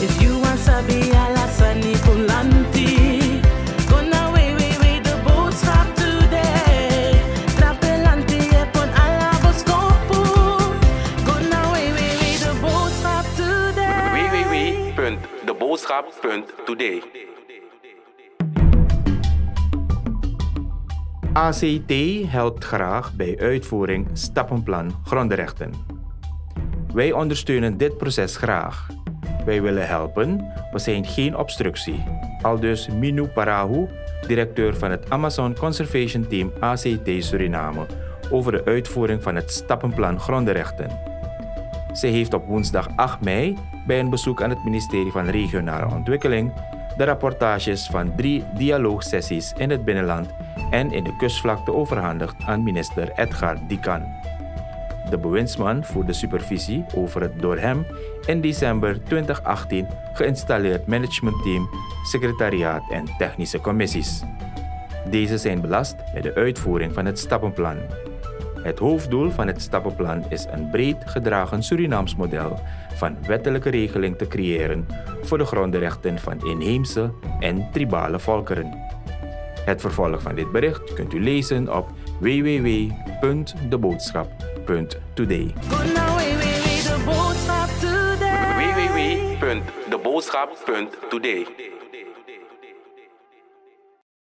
If you want sabi alasani kulanti, gonna way the boodschap today. Trapelanti epon alaboskopu, gonna way the boodschap today. www.deboodschap.today. ACT helpt graag bij uitvoering stappenplan grondenrechten. Wij ondersteunen dit proces graag. Wij willen helpen, we zijn geen obstructie. Aldus Minu Parahu, directeur van het Amazon Conservation Team ACT Suriname, over de uitvoering van het stappenplan grondenrechten. Zij heeft op woensdag 8 mei bij een bezoek aan het ministerie van Regionale Ontwikkeling de rapportages van 3 dialoogsessies in het binnenland en in de kustvlakte overhandigd aan minister Edgar Dikan. De bewindsman voerde supervisie over het door hem in december 2018 geïnstalleerd managementteam, secretariaat en technische commissies. Deze zijn belast met de uitvoering van het stappenplan. Het hoofddoel van het stappenplan is een breed gedragen Surinaams model van wettelijke regeling te creëren voor de grondrechten van inheemse en tribale volkeren. Het vervolg van dit bericht kunt u lezen op www.deboodschap.today. www.deboodschap.today.